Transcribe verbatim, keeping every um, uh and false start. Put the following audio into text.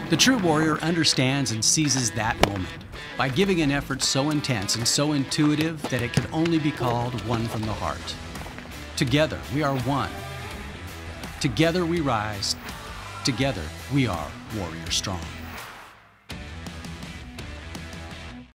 The true warrior understands and seizes that moment by giving an effort so intense and so intuitive that it can only be called one from the heart. Together, we are one. Together we rise. Together, we are warrior strong.